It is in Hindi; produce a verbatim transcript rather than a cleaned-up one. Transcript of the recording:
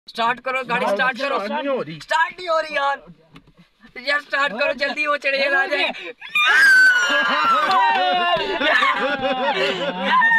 स्टार्ट करो गाड़ी, स्टार्ट करो। स्टार्ट नहीं हो रही यार, यार स्टार्ट करो जल्दी, वो चढ़ेगा आ जाए।